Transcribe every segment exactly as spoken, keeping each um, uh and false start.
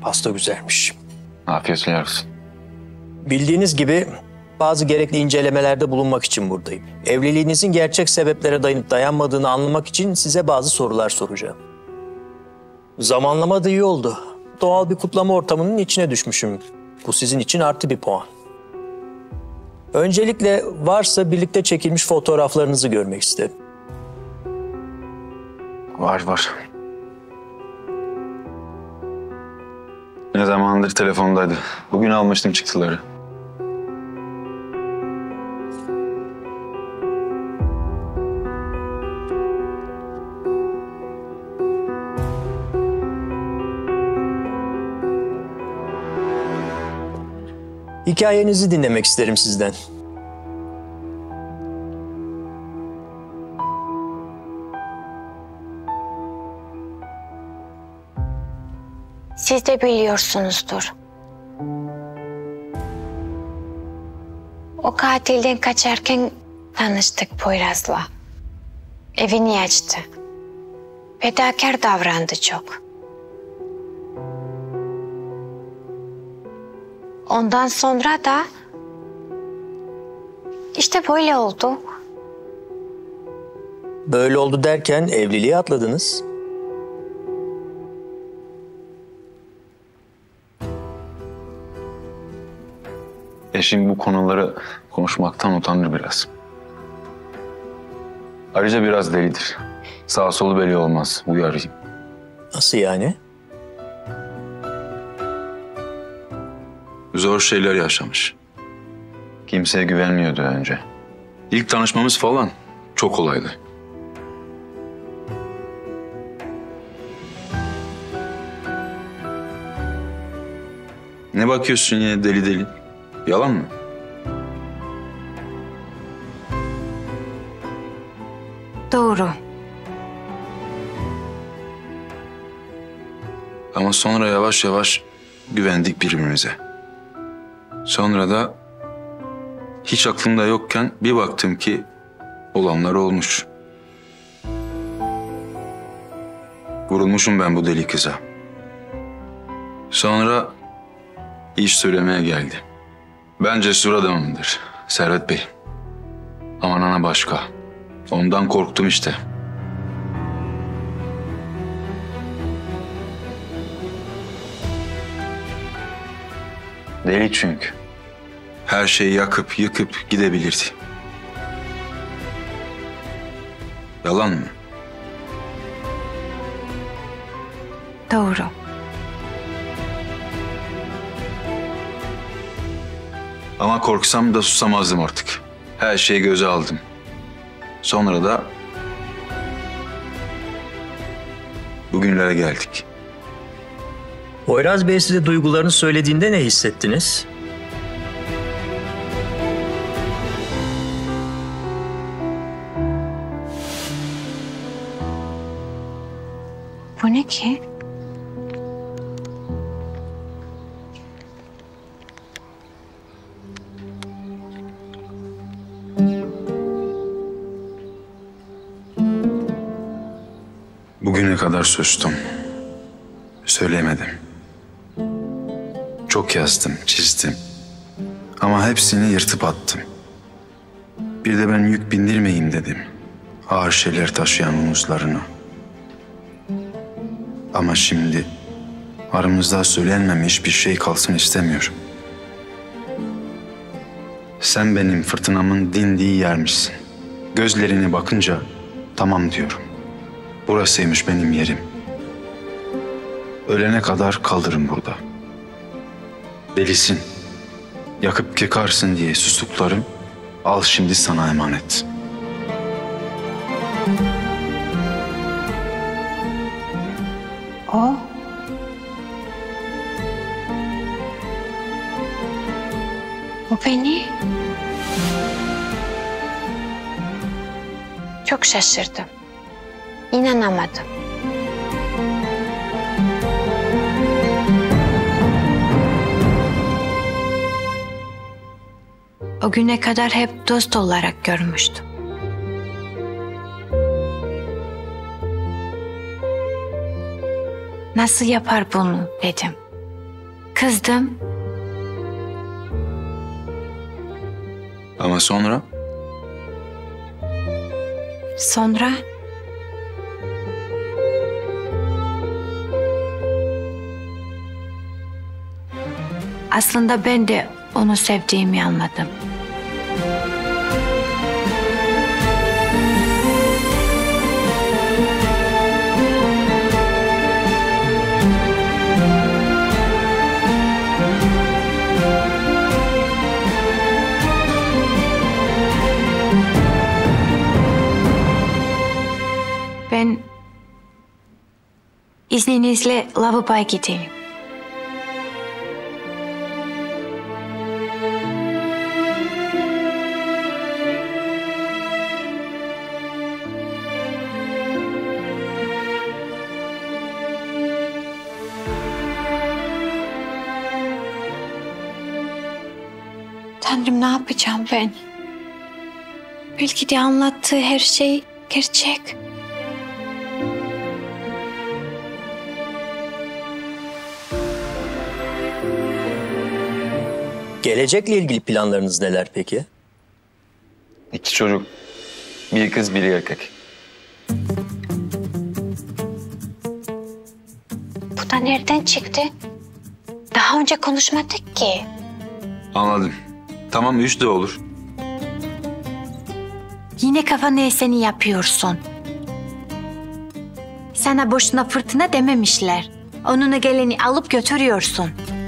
Pasta güzelmiş. Afiyet olsun. Bildiğiniz gibi bazı gerekli incelemelerde bulunmak için buradayım. Evliliğinizin gerçek sebeplere dayanıp dayanmadığını anlamak için size bazı sorular soracağım. Zamanlama da iyi oldu. Doğal bir kutlama ortamının içine düşmüşüm. Bu sizin için artı bir puan. Öncelikle varsa birlikte çekilmiş fotoğraflarınızı görmek isterim. Var var. Ne zamandır telefondaydı. Bugün almıştım çıktıları. Hikayenizi dinlemek isterim sizden. Siz de biliyorsunuzdur. O katilden kaçarken tanıştık Poyraz'la. Evini açtı. Fedakar davrandı çok. Ondan sonra da işte böyle oldu. Böyle oldu derken evliliği atladınız. Eşim bu konuları konuşmaktan utanır biraz. Ayrıca biraz delidir. Sağ solu belli olmaz. Uyarayım. Nasıl yani? Zor şeyler yaşamış. Kimseye güvenmiyordu önce. İlk tanışmamız falan çok kolaydı. Ne bakıyorsun yine deli deli? Yalan mı? Doğru. Ama sonra yavaş yavaş güvendik birbirimize. Sonra da hiç aklımda yokken bir baktım ki olanlar olmuş. Vurulmuşum ben bu deli kıza. Sonra iş söylemeye geldi. Ben cesur adamımdır Servet Bey. Ama Nana başka. Ondan korktum işte. Deli çünkü. Her şeyi yakıp yıkıp gidebilirdi. Yalan mı? Doğru. Ama korksam da susamazdım artık. Her şeyi göze aldım. Sonra da bugünlere geldik. Poyraz Bey size duygularını söylediğinde ne hissettiniz? Bu ne ki? Bugüne kadar sustum. Söylemedim. Çok yazdım, çizdim. Ama hepsini yırtıp attım. Bir de ben yük bindirmeyeyim dedim. Ağır şeyler taşıyan omuzlarına. Ama şimdi aramızda söylenmemiş bir şey kalsın istemiyorum. Sen benim fırtınamın dindiği yermişsin. Gözlerine bakınca tamam diyorum. Burasıymış benim yerim. Ölene kadar kalırım burada. Delisin, yakıp yıkarsın diye sustuklarım, al şimdi sana emanet. O? O beni? Çok şaşırdım. İnanamadım. O güne kadar hep dost olarak görmüştüm. Nasıl yapar bunu dedim. Kızdım. Ama sonra Sonra aslında ben de onu sevdiğimi anladım. Ben izninizle lavaboya gideyim. Tanrım, ne yapacağım ben? Belki de anlattığı her şey gerçek. Gelecekle ilgili planlarınız neler peki? İki çocuk. Bir kız, biri erkek. Bu da nereden çıktı? Daha önce konuşmadık ki. anladım. Tamam, üç de olur. Yine kafana eseni yapıyorsun. Sana boşuna fırtına dememişler. Onunla geleni alıp götürüyorsun.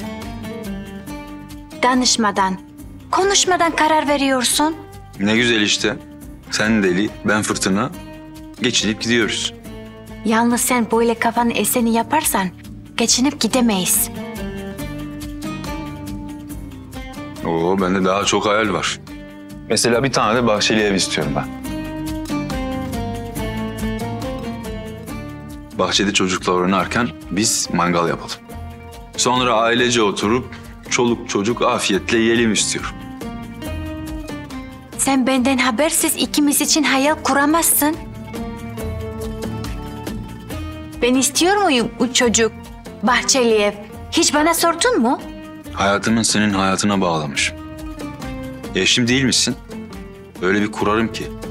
Danışmadan, konuşmadan karar veriyorsun. Ne güzel işte. Sen deli, ben fırtına. Geçinip gidiyoruz. Yalnız sen böyle kafanı eseni yaparsan geçinip gidemeyiz. Oo, bende daha çok hayal var. Mesela bir tane de bahçeli ev istiyorum ben. Bahçede çocuklar oynarken biz mangal yapalım. Sonra ailece oturup çoluk çocuk afiyetle yiyelim istiyorum. Sen benden habersiz ikimiz için hayal kuramazsın. Ben istiyor muyum bu çocuk, bahçeli ev? Hiç bana sordun mu? Hayatımın senin hayatına bağlamış. Eşim değil misin? Öyle bir kurarım ki